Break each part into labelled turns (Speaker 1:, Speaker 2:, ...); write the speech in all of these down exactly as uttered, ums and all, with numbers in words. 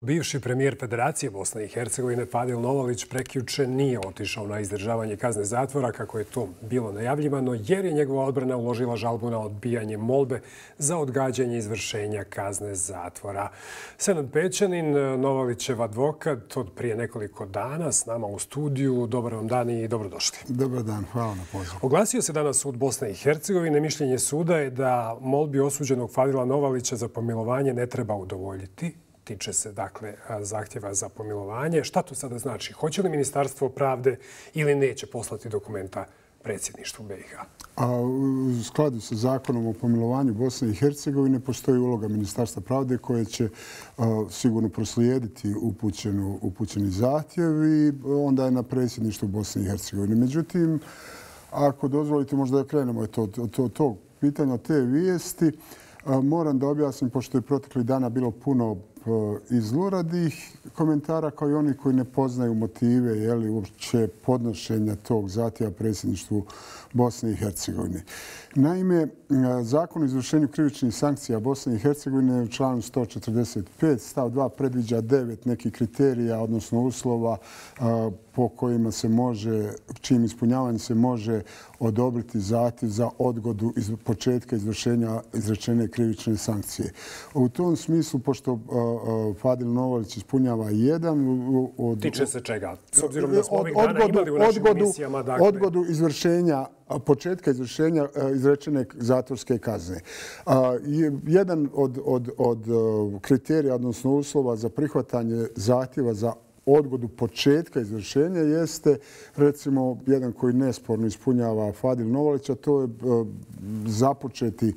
Speaker 1: Bivši premijer Federacije Bosne i Hercegovine Fadil Novalić prekjuče nije otišao na izdržavanje kazne zatvora kako je to bilo najavljivano, jer je njegova odbrana uložila žalbu na odbijanje molbe za odgađanje izvršenja kazne zatvora. Senad Pećanin, Novalićev advokat, od prije nekoliko dana s nama u studiju. Dobar vam dan i dobrodošli.
Speaker 2: Dobar dan, hvala na pozivu.
Speaker 1: Oglasio se danas sud Bosne i Hercegovine. Mišljenje suda je da molbi osuđenog Fadila Novalića za pomilovanje ne treba udovoljiti. Tiče se, dakle, zahtjeva za pomilovanje. Šta to sada znači? Hoće li Ministarstvo pravde ili neće poslati dokumenta predsjedništvu B i H?
Speaker 2: A u skladu sa zakonom o pomilovanju Bosne i Hercegovine postoji uloga Ministarstva pravde koje će a, sigurno proslijediti upućenu, upućeni zahtjev i onda je na predsjedništvu Bosne i Hercegovine. Međutim, ako dozvolite, možda da krenemo od to, to, tog pitanja, te vijesti, a, moram da objasnim, pošto je proteklih dana bilo puno i zluradih komentara, kao i oni koji ne poznaju motive jeli, uopće podnošenja tog zahtjeva predsjedništvu Bosne i Hercegovine. Naime, Zakon o izvršenju krivičnih sankcija Bosne i Hercegovine u članu sto četrdeset pet stav dva predviđa devet nekih kriterija, odnosno uslova po kojima se može, čijim ispunjavanjem se može odobriti zahtjev za odgodu iz početka izvršenja izrečene krivične sankcije. U tom smislu, pošto Fadil Novalić ispunjava jedan od...
Speaker 1: Tiče se čega? S obzirom da smo ovih dana imali u našim emisijama...
Speaker 2: Dakle... Odgodu izvršenja, početka izvršenja izrečene zatvorske kazne. Jedan od, od, od kriterija, odnosno uslova za prihvatanje zahtjeva za odgodu početka izvršenja jeste, recimo, jedan koji nesporno ispunjava Fadil Novalić, a to je započeti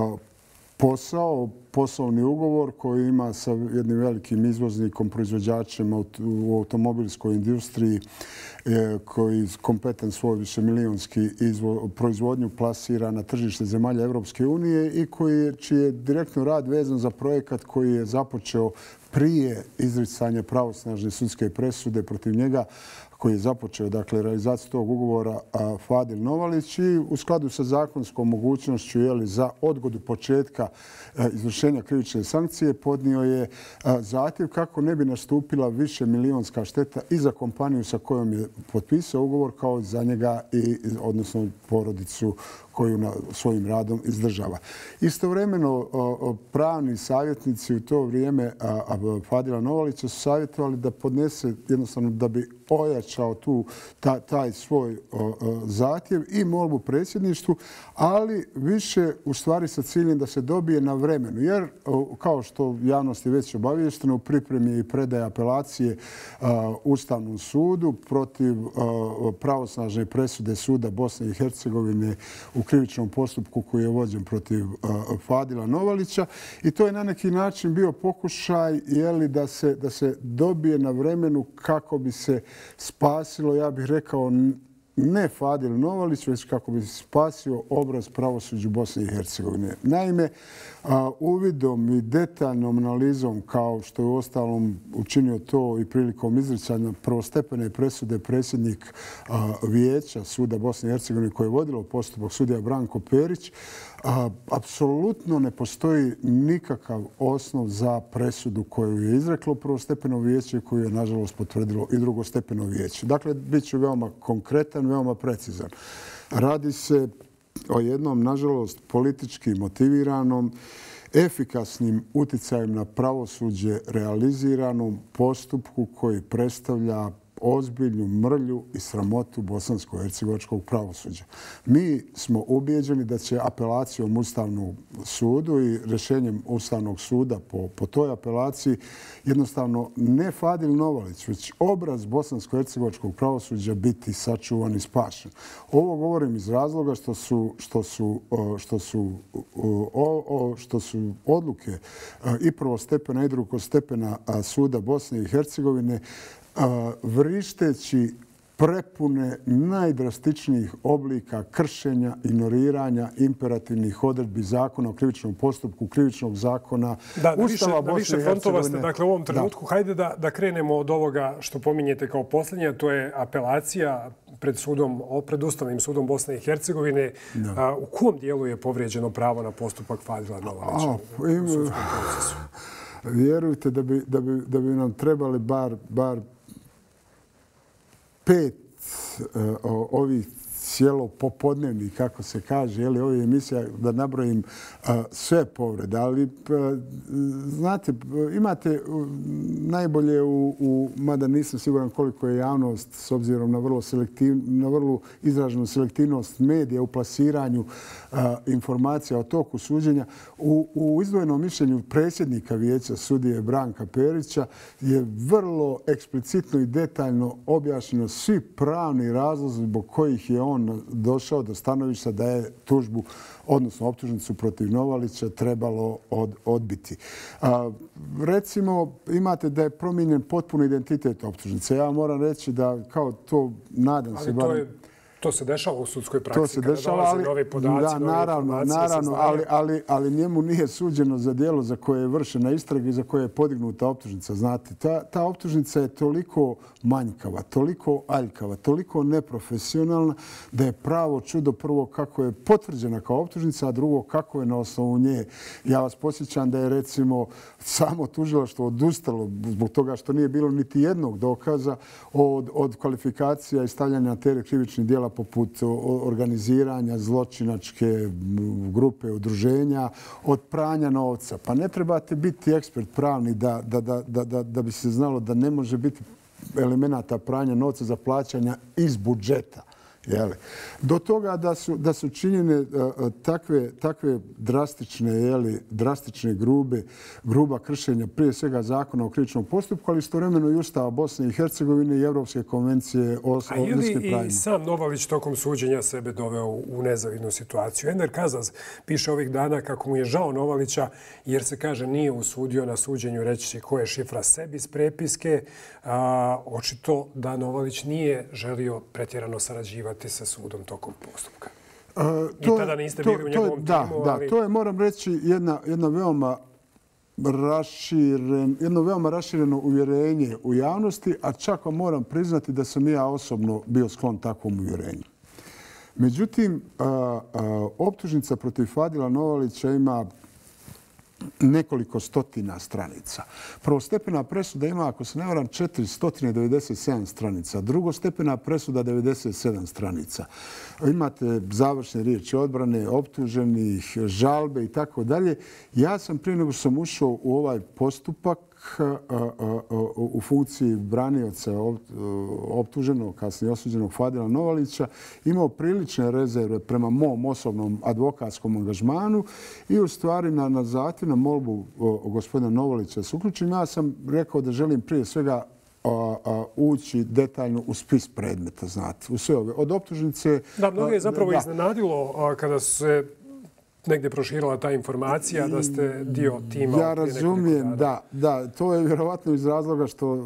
Speaker 2: posao, poslovni ugovor koji ima sa jednim velikim izvoznikom, proizvođačem u automobilskoj industriji koji kompetent svoj višemilijonski proizvodnju plasira na tržište zemalja Evropske unije i koji, čiji je direktno rad vezan za projekat koji je započeo prije izricanja pravosnažne sudske presude protiv njega, koji je započeo, dakle, realizaciju tog ugovora Fadil Novalić i u skladu sa zakonskom mogućnošću jeli, za odgodu početka izvršenja krivične sankcije podnio je zahtjev kako ne bi nastupila više milijonska šteta i za kompaniju sa kojom je potpisao ugovor kao za njega i odnosno porodicu koju na svojim radom izdržava. Istovremeno, pravni savjetnici u to vrijeme Fadila Novalića su savjetovali da podnese jednostavno da bi ojačao tu ta, taj svoj o, o, zahtjev i molbu predsjedništvu, ali više u stvari sa ciljem da se dobije na vremenu. Jer, o, kao što javnost je već obaviještena, u pripremi je i predaja apelacije a, Ustavnom sudu protiv a, pravosnažne presude suda Bosne i Hercegovine u krivičnom postupku koji je vođen protiv a, Fadila Novalića. I to je na neki način bio pokušaj jeli, da, se, da se dobije na vremenu kako bi se spasilo, ja bih rekao, ne Fadil Novalić, već kako bi spasio obraz pravosuđu Bosne i Hercegovine. Naime, uvidom i detaljnom analizom, kao što je u ostalom učinio to i prilikom izricanja prvostepene presude predsjednik Vijeća suda Bosne i Hercegovine koje je vodilo postupak sudija Branko Perić, apsolutno ne postoji nikakav osnov za presudu koju je izreklo prvostepeno vijeće i koju je, nažalost, potvrdilo i drugostepeno vijeće. Dakle, bit ću veoma konkretan, veoma precizan. Radi se o jednom, nažalost, politički motiviranom, efikasnim uticajem na pravosuđe realiziranom postupku koji predstavlja ozbiljnu mrlju i sramotu bosansko-hercegovačkog pravosuđa. Mi smo ubijeđeni da će apelacijom Ustavnog sudu i rješenjem Ustavnog suda po, po toj apelaciji jednostavno ne Fadil Novalić, već obraz bosansko-hercegovačkog pravosuđa biti sačuvan i spašen. Ovo govorim iz razloga što su, što su, što su, o, o, što su odluke i prvostepena i drugostepena suda Bosne i Hercegovine vrišteći prepune najdrastičnijih oblika kršenja, ignoriranja imperativnih odredbi zakona o krivičnom postupku, krivičnog zakona,
Speaker 1: da,
Speaker 2: Ustava
Speaker 1: Bosne i Hercegovine. Na više frontova ste, dakle, u ovom trenutku. Da. Hajde da, da krenemo od ovoga što pominjete kao posljednje, to je apelacija pred sudom, pred Ustavnim sudom Bosne i Hercegovine. A, u kom dijelu je povrijeđeno pravo na postupak Fadila Novalića u sudskom procesu?
Speaker 2: Vjerujte da bi, da bi, da bi nam trebali bar, bar pet uh, ovih cijelo popodnevni, kako se kaže, je li ove emisija, da nabrojim uh, sve povrede, ali uh, znate, imate uh, najbolje u, u, mada nisam siguran koliko je javnost s obzirom na vrlo, selektiv, na vrlo izraženu selektivnost medija u plasiranju uh, informacija o toku suđenja. U, u izdvojenom mišljenju predsjednika vijeća sudije Branka Perića je vrlo eksplicitno i detaljno objašnjeno svi pravni razlozi zbog kojih je on došao do stanovišta da je tužbu, odnosno optužnicu protiv Novalića trebalo od, odbiti. A, recimo, imate da je promijenjen potpuno identitet optužnice. Ja moram reći da kao to, nadam se...
Speaker 1: Ali to je... To se dešava u sudskoj praksi,
Speaker 2: to se
Speaker 1: kada
Speaker 2: dešava,
Speaker 1: dolaze
Speaker 2: ali,
Speaker 1: novi podaci,
Speaker 2: da,
Speaker 1: nove
Speaker 2: naravno,
Speaker 1: informacije.
Speaker 2: Naravno, ali, ali, ali njemu nije suđeno za djelo za koje je vršena istraga i za koje je podignuta optužnica. Znate, ta, ta optužnica je toliko manjkava, toliko aljkava, toliko neprofesionalna da je pravo čudo prvo kako je potvrđena kao optužnica, a drugo kako je na osnovu nje. Ja vas podsjećam da je recimo samo tužilaštvo odustalo zbog toga što nije bilo niti jednog dokaza od, od kvalifikacija i stavljanja na teret krivičnih djela poput organiziranja zločinačke grupe, udruženja, od pranja novca. Pa ne trebate biti ekspert pravni da, da, da, da, da bi se znalo da ne može biti elemenata pranja novca za plaćanja iz budžeta. Jeli. Do toga da su, da su činjene uh, takve, takve drastične, jeli, drastične grube, gruba kršenja prije svega zakona o krivičnom postupku, ali istovremeno i Ustava Bosne i Hercegovine i Evropske konvencije o ljudskim pravima.
Speaker 1: A je li i sam Novalić tokom suđenja sebe doveo u nezavidnu situaciju? Enver Kazaz piše ovih dana kako mu je žao Novalića jer se kaže nije usudio na suđenju reći koja je šifra sebi iz prepiske. A, očito da Novalić nije želio pretjerano sarađivati sa sudom tokom postupka. Uh, to, I tada niste bili to, u njegovom
Speaker 2: to,
Speaker 1: timu,
Speaker 2: da,
Speaker 1: ali...
Speaker 2: Da, to je, moram reći, jedna, jedna veoma raširen, jedno veoma rašireno uvjerenje u javnosti, a čak vam moram priznati da sam ja osobno bio sklon takvom uvjerenju. Međutim, uh, uh, optužnica protiv Fadila Novalića ima nekoliko stotina stranica. Prvostepena presuda ima, ako se ne varam, četiristo devedeset sedam stranica. Drugostepena presuda devedeset sedam stranica. Imate završne riječi odbrane, optuženih, žalbe i tako dalje. Ja sam prije nego sam ušao u ovaj postupak u funkciji branioca optuženog, kasnije osuđenog Fadila Novalića, imao prilične rezerve prema mom osobnom advokatskom angažmanu i u stvari na, na zahtjev, na molbu gospodina Novalića s uključim, ja sam rekao da želim prije svega a, a, ući detaljno u spis predmeta, znate, u sve ove. Od optužnice...
Speaker 1: Da, mnogo je zapravo da. iznenadilo a, kada se negdje proširila ta informacija da ste dio tima.
Speaker 2: Ja razumijem, da, da. To je vjerovatno iz razloga što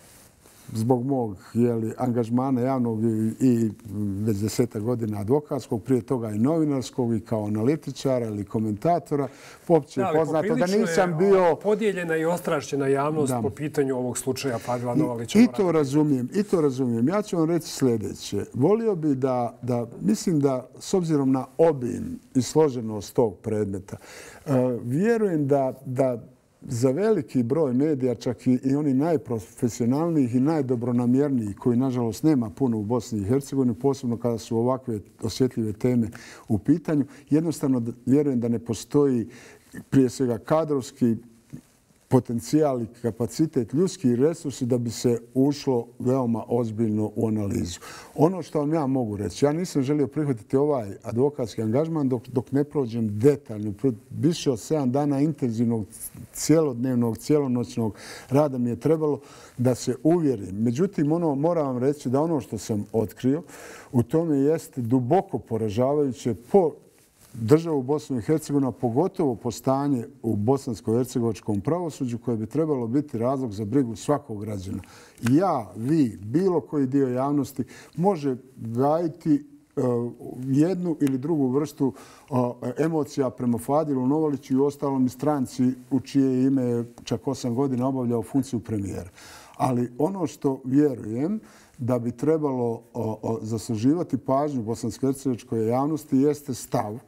Speaker 2: zbog mog jeli, angažmana javnog i, i već deseta godina advokatskog, prije toga i novinarskog i kao analitičara ili komentatora, uopće je poznato da nisam bio...
Speaker 1: Je podijeljena i ostrašćena javnost da. po pitanju ovog slučaja Fadila Novalića.
Speaker 2: I, I to razumijem, i to razumijem. Ja ću vam reći sljedeće. Volio bi da, da, mislim da s obzirom na obim i složenost tog predmeta, uh, vjerujem da, da za veliki broj medija, čak i oni najprofesionalnijih i najdobronamjernijih, koji nažalost nema puno u Bosni i Hercegovini, posebno kada su ovakve osjetljive teme u pitanju, jednostavno vjerujem da ne postoji prije svega kadrovski potencijal i kapacitet, ljudski resursi da bi se ušlo veoma ozbiljno u analizu. Ono što vam ja mogu reći, ja nisam želio prihvatiti ovaj advokatski angažman dok, dok ne prođem detaljno. Više od sedam dana intenzivnog, cijelodnevnog, cijelonoćnog rada mi je trebalo da se uvjerim. Međutim, ono, moram vam reći da ono što sam otkrio u tome jeste duboko poražavajuće po državu Bosnu i Hercegovinu, pogotovo po stanje u bosansko-hercegovačkom pravosuđu koje bi trebalo biti razlog za brigu svakog građana. Ja, vi, bilo koji dio javnosti može gajiti uh, jednu ili drugu vrstu uh, emocija prema Fadilu Novaliću i ostalom i stranci u čije ime je čak osam godina obavljao funkciju premijera. Ali ono što vjerujem da bi trebalo o, o, zasluživati pažnju bosansko-hercegovačkoj javnosti jeste stav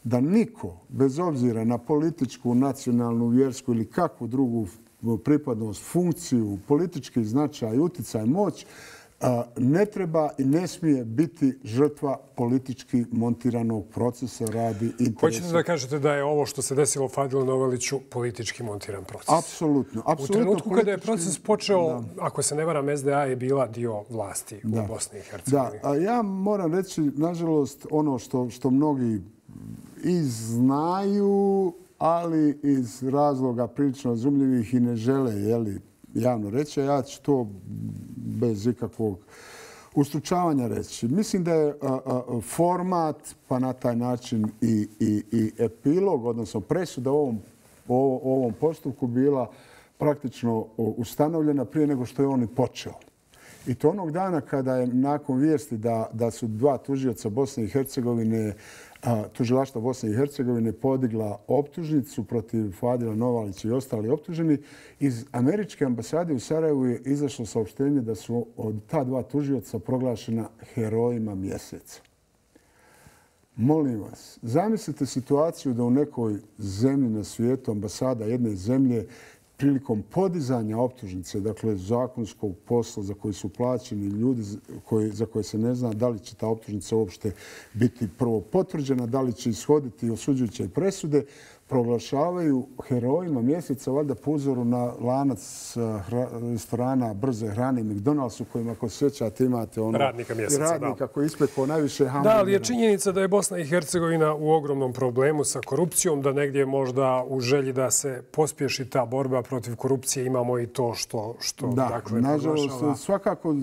Speaker 2: da niko, bez obzira na političku, nacionalnu, vjersku ili kakvu drugu pripadnost, funkciju, politički značaj, uticaj, moć, ne treba i ne smije biti žrtva politički montiranog procesa radi interesa.
Speaker 1: Hoćete da kažete da je ovo što se desilo Fadilu Novaliću politički montiran proces?
Speaker 2: Apsolutno.
Speaker 1: U trenutku kada je proces počeo, ako se ne varam, S D A je bila dio vlasti u Bosni i Hercegovini.
Speaker 2: Da, ja moram reći, nažalost, ono što mnogi i znaju, ali iz razloga prilično razumljivih i ne žele, jeli, javno reći, a ja ću to bez ikakvog ustručavanja reći. Mislim da je format, pa na taj način i, i, i epilog, odnosno presuda u ovom, u ovom postupku bila praktično ustanovljena prije nego što je on i počeo. I to onog dana kada je nakon vijesti da, da su dva tužioca Bosne i Hercegovine, tužilaštva Bosne i Hercegovine podigla optužnicu protiv Fadila Novalića i ostali optuženi, iz američke ambasade u Sarajevu je izašlo saopštenje da su od ta dva tužioca proglašena herojima mjeseca. Molim vas, zamislite situaciju da u nekoj zemlji na svijetu, ambasada jedne zemlje, prilikom podizanja optužnice, dakle zakonskog posla za koji su plaćeni ljudi koji, za koje se ne zna da li će ta optužnica uopšte biti prvo potvrđena, da li će ishoditi osuđujuće presude, proglašavaju herojima mjeseca, valjda po uzoru na lanac restorana brze hrane McDonald's u kojima, ako se sjećate, imate ono
Speaker 1: radnika mjeseca,
Speaker 2: radnika koji je ispekao najviše hamburgera.
Speaker 1: Da, ali je činjenica da je Bosna i Hercegovina u ogromnom problemu sa korupcijom, da negdje možda u želji da se pospješi ta borba protiv korupcije imamo i to što, što
Speaker 2: da,
Speaker 1: dakle,
Speaker 2: nažalost,
Speaker 1: proglašava.
Speaker 2: Svakako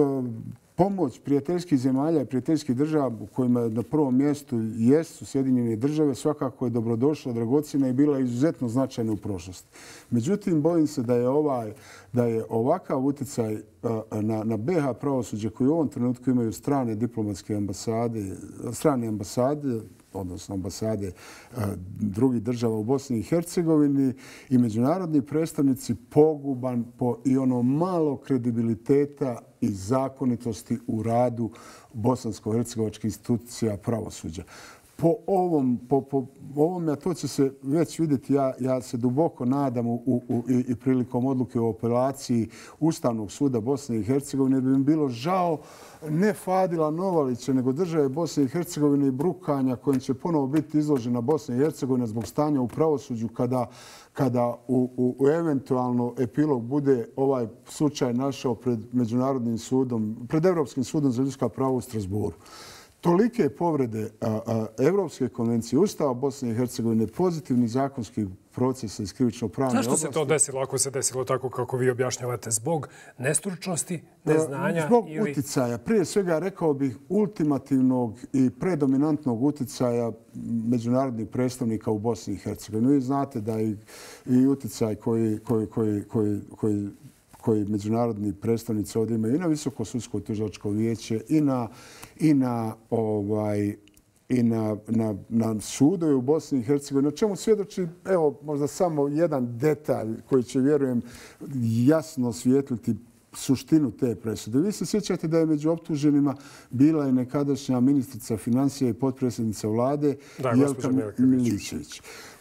Speaker 2: pomoć prijateljskih zemalja i prijateljskih država u kojima na prvom mjestu jesu Sjedinjene države svakako je dobrodošla, dragocjena i bila izuzetno značajna u prošlosti. Međutim, bojim se da je ovaj da je ovakav utjecaj na, na B H pravosuđe koji u ovom trenutku imaju strane diplomatske ambasade, strane ambasade, odnosno ambasade drugih država u Bosni i Hercegovini i međunarodni predstavnici poguban po i ono malo kredibiliteta i zakonitosti u radu bosansko-hercegovačkih institucija pravosuđa. Po ovom, po, po ovom, a to će se već vidjeti, ja, ja se duboko nadam u, u, i, i prilikom odluke o apelaciji Ustavnog suda Bosne i Hercegovine, bi mi bilo žao ne Fadila Novalića, nego države Bosne i Hercegovine i brukanja kojim će ponovo biti izložena Bosna i Hercegovina zbog stanja u pravosuđu kada, kada u, u, u eventualno epilog bude ovaj slučaj našao pred Međunarodnim sudom, pred Evropskim sudom za ljudska prava u Strasbourgu. Tolike povrede Evropske konvencije, Ustava Bosne i Hercegovine, pozitivnih zakonskih procesa iz krivično-pravne oblasti.
Speaker 1: Zašto se to desilo, ako se desilo tako kako vi objašnjavate? Zbog nestručnosti, neznanja?
Speaker 2: Zbog
Speaker 1: ili... uticaja.
Speaker 2: Prije svega, rekao bih, ultimativnog i predominantnog uticaja međunarodnih predstavnika u Bosni i Hercegovini. Vi znate da i, i uticaj koji, koji, koji, koji, koji koji međunarodni predstavnici ovdje imaju i na Visoko sudsko tužilačko vijeće i na, i na, ovaj, i na, na, na sudove u Bosni i Hercegovini. O čemu svjedoči, evo, možda samo jedan detalj koji će, vjerujem, jasno osvijetliti suštinu te presude. Vi se sjećate da je među optuženima bila i nekadašnja ministrica financija i potpredsjednica vlade
Speaker 1: da,
Speaker 2: Jelka Milićević.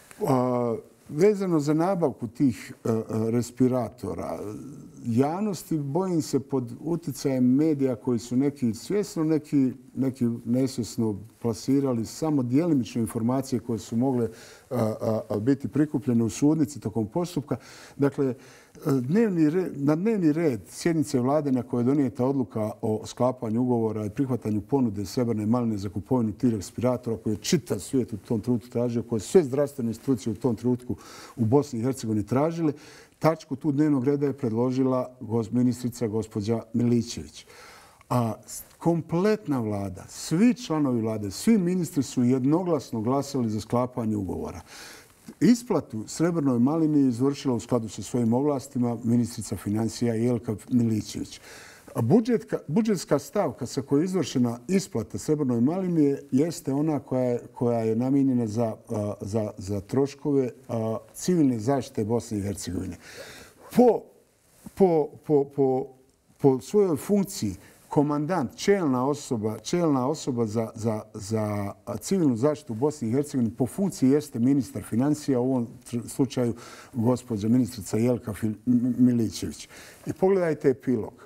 Speaker 2: Vezano za nabavku tih uh, respiratora, javnosti, bojim se, pod uticajem medija koji su neki svjesno, neki, neki nesvjesno plasirali samo djelimične informacije koje su mogle uh, uh, biti prikupljene u sudnici tokom postupka. Dakle, dnevni red, na dnevni red sjednice vlade na kojoj je donijeta odluka o sklapanju ugovora i prihvatanju ponude Srebrne maline za kupovinu tih respiratora koje je čitav svijet u tom trenutku tražio, koje sve zdravstvene institucije u tom trenutku u Bosni i Hercegovini tražile, tačku tu dnevnog reda je predložila ministrica gospođa Milićević. A kompletna vlada, svi članovi vlade, svi ministri su jednoglasno glasali za sklapanje ugovora. Isplatu Srebrnoj malini je izvršila u skladu sa svojim ovlastima ministrica financija Jelka Milićević. Budžetka, budžetska stavka sa kojoj je izvršena isplata Srebrnoj malini jeste ona koja je, koja je namijenjena za, za, za troškove civilne zaštite Bosne i Hercegovine. Po, po, po, po, po svojoj funkciji komandant, čelna osoba, čelna osoba za, za, za civilnu zaštitu u Bosni i Hercegovini po funkciji jeste ministar financija, u ovom slučaju gospođa ministrica Jelka Milićević. I pogledajte epilog.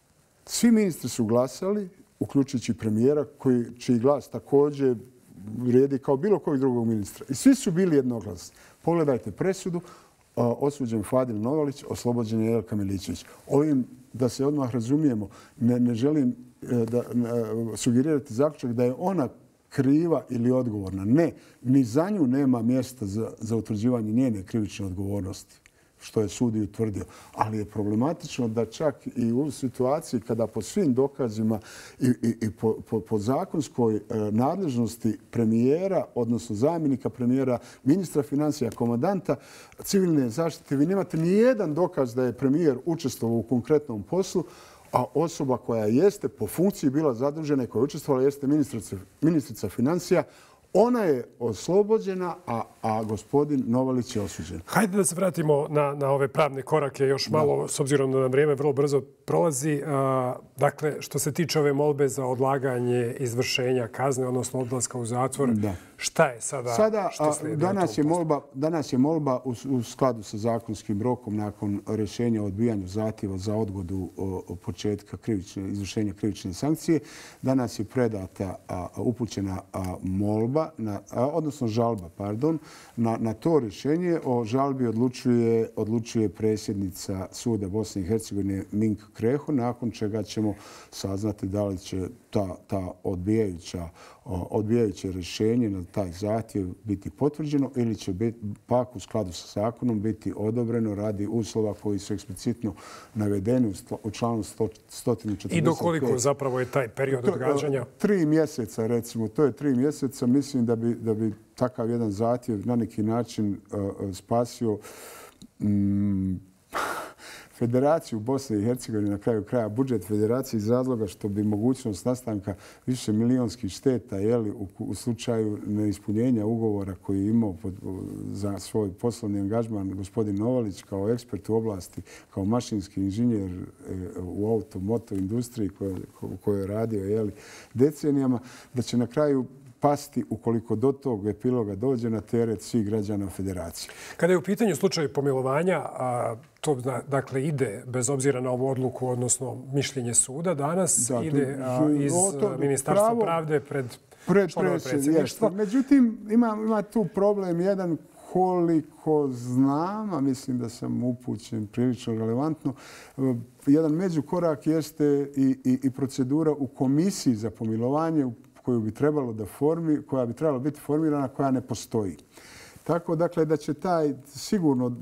Speaker 2: Svi ministri su glasali, uključujući premijera, koji, čiji glas također vrijedi kao bilo kojeg drugog ministra. I svi su bili jednoglasni. Pogledajte presudu, osuđen Fadil Novalić, oslobođen je Jelka Milićević. Ovim, da se odmah razumijemo, ne, ne želim da, sugerirati zaključak da je ona kriva ili odgovorna. Ne, ni za nju nema mjesta za, za utvrđivanje njene krivične odgovornosti, što je sud i utvrdio. Ali je problematično da čak i u situaciji kada po svim dokazima i, i, i po, po, po zakonskoj nadležnosti premijera, odnosno zamjenika premijera, ministra financija, komandanta civilne zaštite, vi nemate ni jedan dokaz da je premijer učestvovao u konkretnom poslu, a osoba koja jeste po funkciji bila zadužena i koja je učestvovala jeste ministrica, ministrica financija. Ona je oslobođena, a, a gospodin Novalić je osuđen.
Speaker 1: Hajde da se vratimo na, na ove pravne korake još malo, da. S obzirom da nam vrijeme vrlo brzo prolazi. A, dakle, što se tiče ove molbe za odlaganje izvršenja kazne, odnosno odlaska u zatvor, da. Šta je sada?
Speaker 2: Sada
Speaker 1: što slijedi
Speaker 2: danas, je molba, danas je molba u, u skladu sa zakonskim rokom nakon rješenja o odbijanju zahtjeva za odgodu o, o početka krivične, izvršenja krivične sankcije. Danas je predata a, upućena a, molba, na, a, odnosno žalba, pardon, na, na to rješenje. O žalbi odlučuje, odlučuje predsjednica Suda Bosne i Hercegovine Mink Kreho, nakon čega ćemo saznati da li će ta, ta odbijajuća, odbijajuće rješenje na taj zahtjev biti potvrđeno ili će biti, pak u skladu sa zakonom biti odobreno radi uslova koji su eksplicitno navedeni u članu sto četrdeset pet.
Speaker 1: I dokoliko zapravo je taj period odgađanja?
Speaker 2: Tri mjeseca, recimo. To je tri mjeseca. Mislim da bi, da bi takav jedan zahtjev na neki način uh, spasio um, Federaciju Bosne i Hercegovine, na kraju kraja budžet federacije, iz razloga što bi mogućnost nastanka više milijonskih šteta jeli, u, u slučaju neispunjenja ugovora koji je imao pod, za svoj poslovni angažman gospodin Novalić kao ekspert u oblasti, kao mašinski inženjer e, u auto-moto industriji u kojoj je radio jeli, decenijama, da će na kraju pasti ukoliko do tog epiloga dođe na teret svih građana federacije.
Speaker 1: Kada je u pitanju slučaj pomilovanja, a, to dakle ide bez obzira na ovu odluku, odnosno mišljenje suda danas, da, ide a, iz to, Ministarstva pravo, pravde pred, pred članove predsjedništva.
Speaker 2: Međutim, ima, ima tu problem jedan koliko znam, a mislim da sam upućen prilično relevantno, jedan međukorak jeste i, i, i procedura u komisiji za pomilovanje koju bi trebalo da formi, koja bi trebala biti formirana, koja ne postoji. Tako dakle da će taj sigurno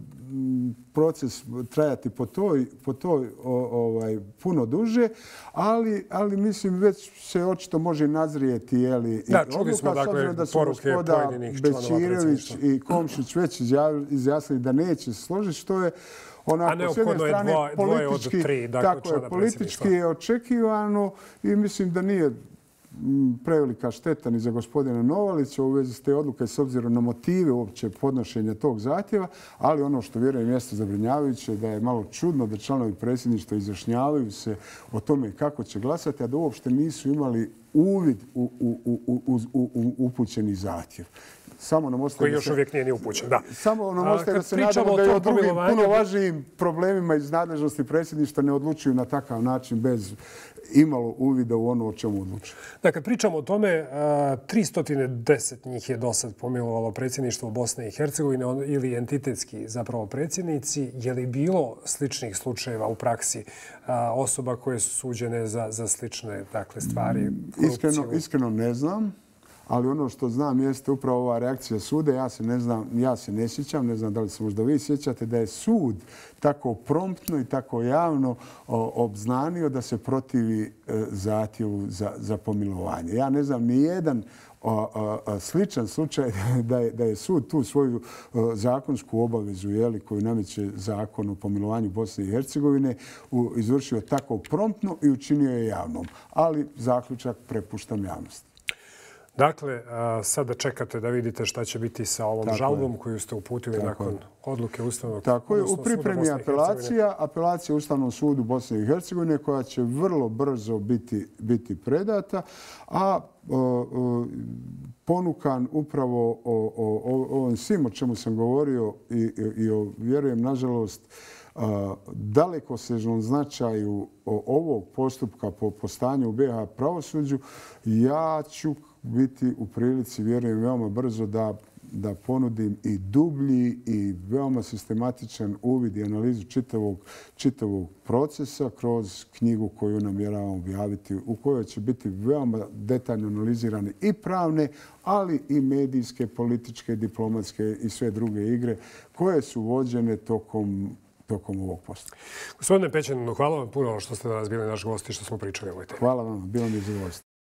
Speaker 2: proces trajati po toj, po toj o, ovaj, puno duže, ali, ali mislim već se očito može nazrijeti. Jeli,
Speaker 1: da, čuli smo dakle
Speaker 2: da su
Speaker 1: poruke pojedinih članova
Speaker 2: Bećirević i Komšić već izjasnili da neće se složiti, što je onako, s jedne strane,
Speaker 1: je dvoje od tri, dakle,
Speaker 2: tako je, politički je očekivano i mislim da nije prevelika šteta ni za gospodina Novalića u vezi s te odluke s obzirom na motive uopće podnošenja tog zahtjeva, ali ono što vjerujem jeste zabrinjavajuće da je malo čudno da članovi predsjedništva izjašnjavaju se o tome kako će glasati, a da uopšte nisu imali uvid u, u, u, u, u, u upućeni zahtjev. Samo nam ostaje
Speaker 1: koji još uvijek nije ni upućen. Da.
Speaker 2: Samo nam ostaje da se nadamo da je o drugim puno važnijim problemima iz nadležnosti predsjedništva ne odlučuju na takav način bez imalo uvida u ono o čemu odlučuju.
Speaker 1: Dakle, pričamo o tome, tristo deset njih je do sad pomilovalo predsjedništvo Bosne i Hercegovine ili entitetski zapravo predsjednici. Je li bilo sličnih slučajeva u praksi osoba koje su suđene za, za slične dakle, stvari?
Speaker 2: Iskreno, iskreno ne znam. Ali ono što znam jeste upravo ova reakcija suda. Ja se ne znam, ja se ne sjećam, ne znam da li se možda vi sjećate, da je sud tako promptno i tako javno obznanio da se protivi zahtjevu za, za pomilovanje. Ja ne znam ni jedan sličan slučaj da je, da je sud tu svoju zakonsku obavezu jeli, koju nameće zakon o pomilovanju Bosne i Hercegovine izvršio tako promptno i učinio je javnom. Ali zaključak prepuštam javnosti.
Speaker 1: Dakle, sada čekate da vidite šta će biti sa ovom
Speaker 2: Tako
Speaker 1: žalbom
Speaker 2: je.
Speaker 1: koju ste uputili
Speaker 2: Tako
Speaker 1: nakon
Speaker 2: je.
Speaker 1: odluke Ustavnog suda.
Speaker 2: Tako je, u pripremi apelacija, apelacija Ustavnom sudu Bosne i Hercegovine koja će vrlo brzo biti, biti predata, a o, o, ponukan upravo o, o, o ovom svim o čemu sam govorio i, i, i o, vjerujem, nažalost, dalekosežnom značaju ovog postupka po, po stanju u B iH pravosuđu, ja ću biti u prilici, vjerujem, veoma brzo da, da ponudim i dublji i veoma sistematičan uvid i analizu čitavog, čitavog procesa kroz knjigu koju namjeravam objaviti, u kojoj će biti veoma detaljno analizirane i pravne, ali i medijske, političke, diplomatske i sve druge igre koje su vođene tokom tokom ovog postupka.
Speaker 1: Gospodine Pećaninu, hvala vam puno što ste danas bili naš gost i što smo pričali o ovoj temi.
Speaker 2: Hvala vam, bilo mi zadovoljstvo.